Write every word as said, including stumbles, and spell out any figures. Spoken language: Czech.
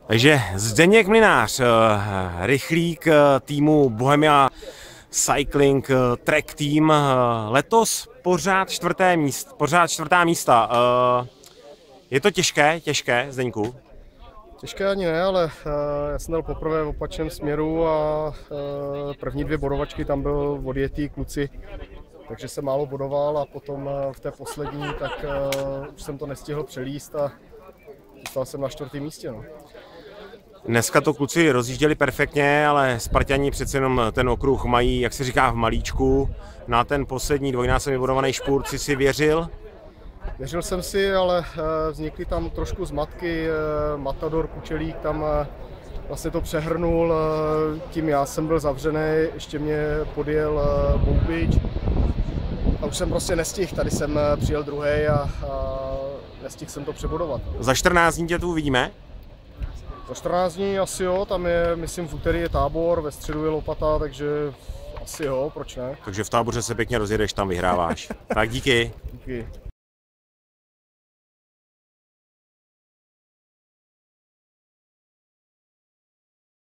Takže Zdeněk Mlynář, rychlík týmu Bohemia Cycling Track Team, letos pořád čtvrté místo, pořád čtvrtá místa. Je to těžké, těžké, Zdeňku? Těžké ani ne, ale já jsem dal poprvé v opačném směru a první dvě bodovačky tam byl odjetý kluci, takže jsem málo bodoval a potom v té poslední tak už jsem to nestihl přelíst a dostal jsem na čtvrtém místě. No. Dneska to kluci rozjížděli perfektně, ale Sparťani přece jenom ten okruh mají, jak se říká, v malíčku. Na ten poslední dvojnásobně bodovaný špurt si si věřil? Věřil jsem si, ale vznikly tam trošku zmatky. Matador Kučelík tam vlastně to přehrnul, tím já jsem byl zavřený, ještě mě podjel Boubič a už jsem prostě nestihl, tady jsem přijel druhý a, a nestihl jsem to přebodovat. Za čtrnáct dní tě tu uvidíme? Za čtrnáct dní asi jo, tam je, myslím, v úterý je Tábor, ve středu je Lopata, takže asi jo, proč ne? Takže v Táboře se pěkně rozjedeš, tam vyhráváš. Tak díky. Díky.